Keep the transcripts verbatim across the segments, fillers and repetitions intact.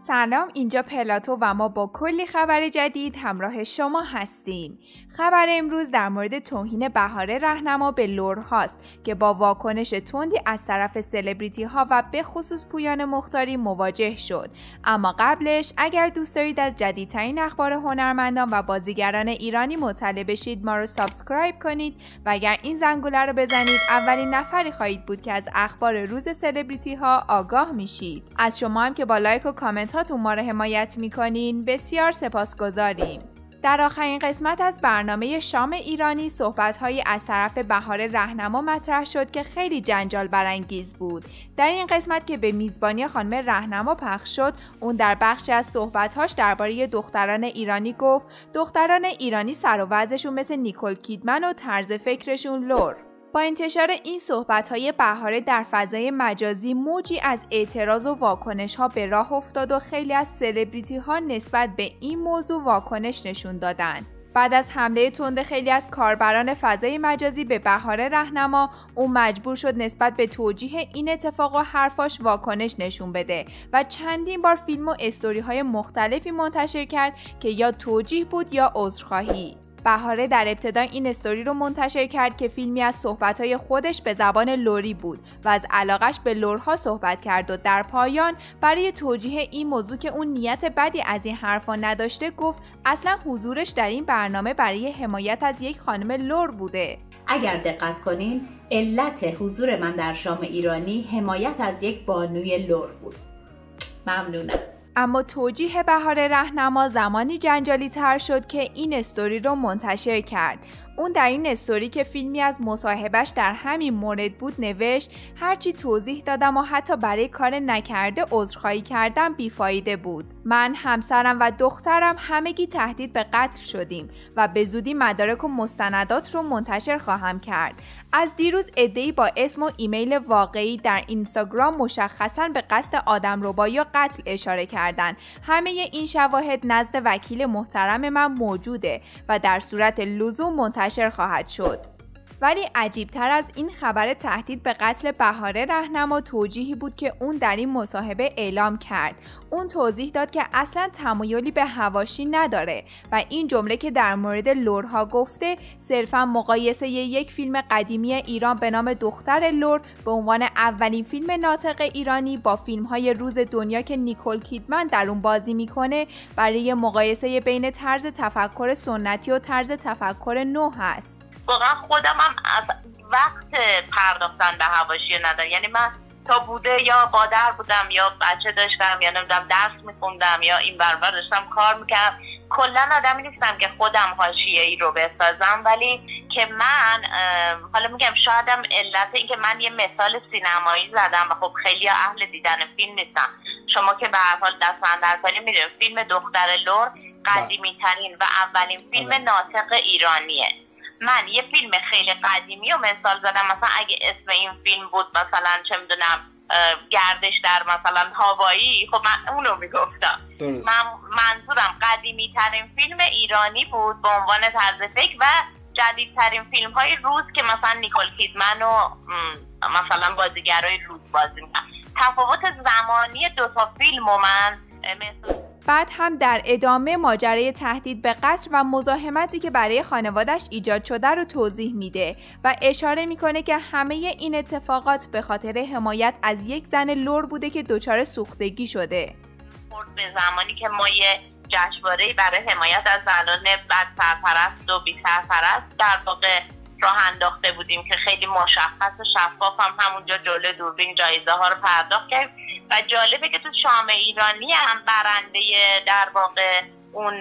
سلام، اینجا پلاتو و ما با کلی خبر جدید همراه شما هستیم. خبر امروز در مورد توهین بهاره رهنما به لور هاست که با واکنش تندی از طرف سلبریتی ها و به خصوص پویان مختاری مواجه شد. اما قبلش اگر دوست دارید از جدیدترین اخبار هنرمندان و بازیگران ایرانی مطلع بشید ما رو سابسکرایب کنید و اگر این زنگوله رو بزنید اولین نفری خواهید بود که از اخبار روز سلبریتی ها آگاه میشید. از شما هم که با لایک و کامنت هاتون ما رو حمایت میکنین بسیار سپاسگزاریم. در آخرین قسمت از برنامه شام ایرانی صحبت‌هایی از طرف بهاره رهنما مطرح شد که خیلی جنجال برانگیز بود. در این قسمت که به میزبانی خانم رهنما پخش شد، اون در بخشی از صحبت‌هاش درباره دختران ایرانی گفت دختران ایرانی سر و وضعشون مثل نیکول کیدمن و طرز فکرشون لور. با انتشار این صحبت‌های بهاره در فضای مجازی موجی از اعتراض و واکنش‌ها به راه افتاد و خیلی از سلبریتی‌ها نسبت به این موضوع واکنش نشون دادن. بعد از حمله تند خیلی از کاربران فضای مجازی به بهاره رهنما، اون مجبور شد نسبت به توجیه این اتفاق و حرفاش واکنش نشون بده و چندین بار فیلم و استوری‌های مختلفی منتشر کرد که یا توجیه بود یا عذرخواهی. بهاره در ابتدا این استوری رو منتشر کرد که فیلمی از صحبت‌های خودش به زبان لوری بود و از علاقش به لورها صحبت کرد و در پایان برای توجیه این موضوع که اون نیت بدی از این حرفا نداشته گفت اصلا حضورش در این برنامه برای حمایت از یک خانم لور بوده. اگر دقت کنین علت حضور من در شام ایرانی حمایت از یک بانوی لور بود. ممنونم. اما توجیه بهاره رهنما زمانی جنجالی تر شد که این استوری رو منتشر کرد. اون در این استوری که فیلمی از مصاحبهش در همین مورد بود نوشت هرچی توضیح دادم و حتی برای کار نکرده عذرخواهی کردم بیفایده بود. من، همسرم و دخترم همگی تهدید به قتل شدیم و به زودی مدارک و مستندات رو منتشر خواهم کرد. از دیروز عده‌ای با اسم و ایمیل واقعی در اینستاگرام مشخصاً به قصد آدمربایی یا قتل اشاره کردند. همه این شواهد نزد وکیل محترم من موجوده و در صورت لزوم منتشر منتشر خواهد شد. ولی عجیبتر از این خبر تهدید به قتل بهاره رهنما توجیهی بود که اون در این مصاحبه اعلام کرد. اون توضیح داد که اصلا تمایلی به حواشی نداره و این جمله که در مورد لورها گفته صرفا مقایسه یک فیلم قدیمی ایران به نام دختر لور به عنوان اولین فیلم ناطق ایرانی با فیلم‌های روز دنیا که نیکول کیدمن در اون بازی میکنه برای مقایسه بین طرز تفکر سنتی و طرز تفکر نو هست. واقعا خودم هم از وقت پرداختن به حواشی ندارم، یعنی من تا بوده یا مادر بودم یا بچه داشتم یا نمیدونم درس میخوندم یا این برابر داشتم کار میکردم، کلا آدمی نیستم که خودم حاشیه‌ای رو بسازم. ولی که من حالا میگم شایدم علت این که من یه مثال سینمایی زدم و خب خیلی اهل دیدن فیلم نیستم. شما که به هر حال دست‌اندرکاری میدونید فیلم دختر لور قدیمی ترین و اولین فیلم ناطق ایرانیه. من یه فیلم خیلی قدیمی رو مثال زدم، مثلا اگه اسم این فیلم بود مثلا چه میدونم گردش در مثلا هاوایی، خب من اونو میگفتم. من منظورم قدیمی ترین فیلم ایرانی بود به عنوان طرز فکر و جدیدترین فیلم های روز که مثلا نیکول کیدمن و مثلا بازیگرای روز بازی میکنن. تفاوت زمانی دو تا فیلم و من مثلا بعد هم در ادامه ماجرای تهدید به قتل و مزاحمتی که برای خانوادش ایجاد شده رو توضیح میده و اشاره میکنه که همه این اتفاقات به خاطر حمایت از یک زن لور بوده که دچار سوختگی شده. به زمانی که ما یه جشنواره‌ای برای حمایت از زنان بد سرپرست و بی سرپرست در واقع راه انداخته بودیم که خیلی مشخص و شفاف هم همونجا جلوی دوربین جایزه ها رو پرداخت کردیم و جالبه که تو شام ایرانی هم برنده در واقع اون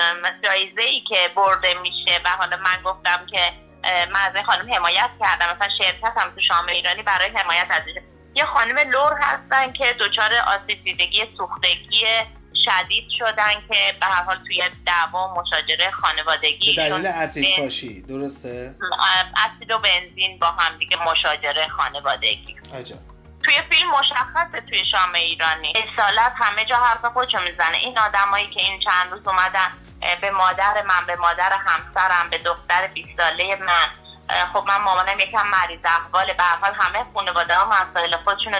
جایزه‌ای که برده میشه و حالا من گفتم که من از این خانم حمایت کردم، مثلا شرکت هم تو شام ایرانی برای حمایت ازش یه خانم لور هستن که دچار آسیب دیدگی سوختگی شدید شدن که به هر حال توی دعوا مشاجره خانوادگی به دلیل اسید پاشی، درسته؟ اسید و بنزین با هم دیگه مشاجره خانوادگی. عجب. توی فیلم مشخصه توی شام ایرانی اصالت همه جا حرف خودشو میزنه. این آدمایی که این چند روز اومدن به مادر من، به مادر همسرم، به دختر بیست ساله من، خب من مامانم یکم مریض احواله، به هر حال همه خانواده‌ها مسائل خودشونو دارن.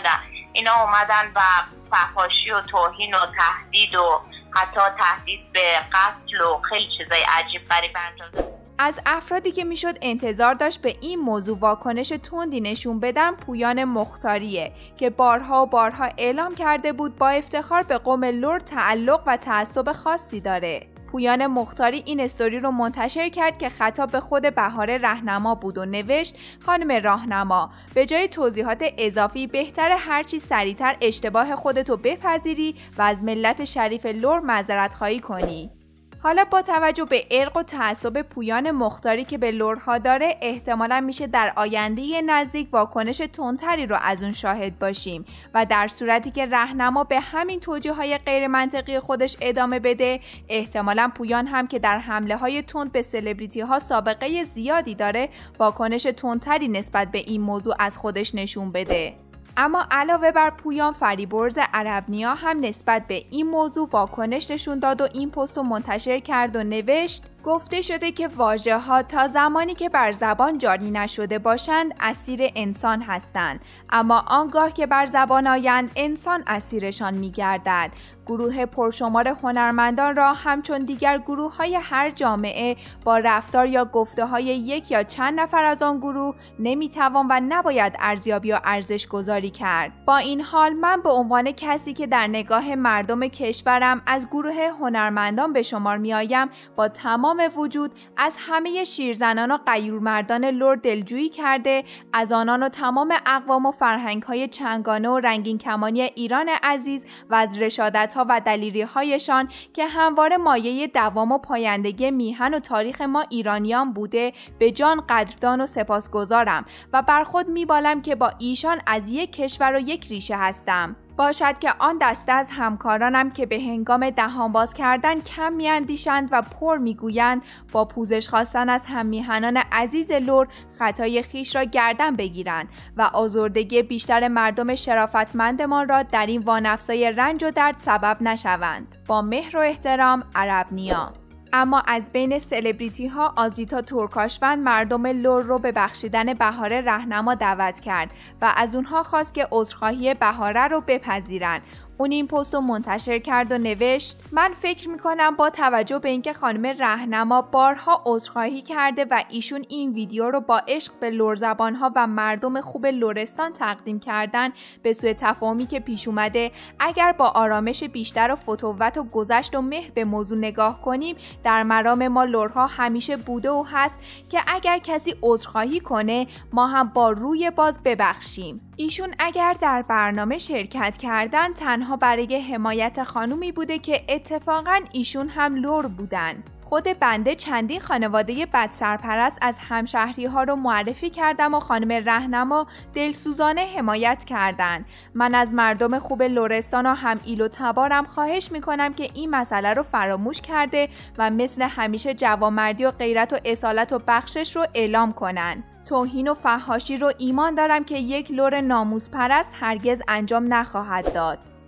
اینا اومدن و فحاشی و توهین و تهدید و حتی تهدید به قتل و خیلی چیزای عجیب غریب انجام دادن. از افرادی که میشد انتظار داشت به این موضوع واکنش تندی نشون بدن پویان مختاریه که بارها و بارها اعلام کرده بود با افتخار به قوم لر تعلق و تعصب خاصی داره. پویان مختاری این استوری رو منتشر کرد که خطاب به خود بهاره رهنما بود و نوشت: خانم راهنما، به جای توضیحات اضافی بهتره هرچی سریعتر اشتباه خودتو بپذیری و از ملت شریف لر معذرت خواهی کنی. حالا با توجه به ارق و تعصب پویان مختاری که به لرها داره، احتمالاً میشه در آینده نزدیک واکنش تندتری رو از اون شاهد باشیم و در صورتی که رهنما به همین توجیه‌های غیر منطقی خودش ادامه بده، احتمالاً پویان هم که در حمله‌های تند به سلبریتی‌ها سابقه زیادی داره، واکنش تندتری نسبت به این موضوع از خودش نشون بده. اما علاوه بر پویان، فریبرز عرب‌نیا هم نسبت به این موضوع واکنش نشون داد و این پست رو منتشر کرد و نوشت: گفته شده که واژه‌ها تا زمانی که بر زبان جاری نشده باشند اسیر انسان هستند، اما آنگاه که بر زبان آیند انسان اسیرشان می‌گردد. گروه پرشمار هنرمندان را همچون دیگر گروه‌های هر جامعه با رفتار یا گفته‌های یک یا چند نفر از آن گروه نمی‌توان و نباید ارزیابی و ارزش گذاری کرد. با این حال من به عنوان کسی که در نگاه مردم کشورم از گروه هنرمندان به شمار می‌آیم، با تمام وجود از همه شیرزنان و غیورمردان لر دلجویی کرده، از آنان و تمام اقوام و فرهنگ‌های چنگانه و رنگین کمانی ایران عزیز و از رشادت‌ها و دلیری‌هایشان که همواره مایه دوام و پایندگی میهن و تاریخ ما ایرانیان بوده، به جان قدردان و سپاسگزارم و بر خود می‌بالم که با ایشان از یک کشور و یک ریشه هستم. باشد که آن دسته از همکارانم که به هنگام دهان باز کردن کم میاندیشند و پر میگویند، با پوزش خواستن از هممیهنان عزیز لر خطای خیش را گردن بگیرند و آزردگی بیشتر مردم شرافتمندمان را در این وانفسای رنج و درد سبب نشوند. با مهر و احترام، عرب‌نیا. اما از بین سلبریتی ها آزیتا ترکاشوند مردم لر رو به بخشیدن بهاره رهنما دعوت کرد و از اونها خواست که عذرخواهی بهاره رو بپذیرن. اون این پست رو منتشر کرد و نوشت: من فکر میکنم با توجه به اینکه خانم رهنما بارها عذرخواهی کرده و ایشون این ویدیو رو با عشق به لر زبانها و مردم خوب لرستان تقدیم کردن، به سوء تفاهمی که پیش اومده اگر با آرامش بیشتر و فتوت و گذشت و مهر به موضوع نگاه کنیم، در مرام ما لرها همیشه بوده و هست که اگر کسی عذرخواهی کنه ما هم با روی باز ببخشیم. ایشون اگر در برنامه شرکت کردن تنها برای حمایت خانومی بوده که اتفاقاً ایشون هم لر بودن. خود بنده چندین خانواده بدسرپرست از همشهری ها رو معرفی کردم و خانم رهنما دلسوزانه حمایت کردن. من از مردم خوب لرستان و هم ایل و تبارم خواهش میکنم که این مسئله رو فراموش کرده و مثل همیشه جوانمردی و غیرت و اصالت و بخشش رو اعلام کنن. توهین و فحاشی رو ایمان دارم که یک لر ناموس پرست هرگز انجام نخواهد داد.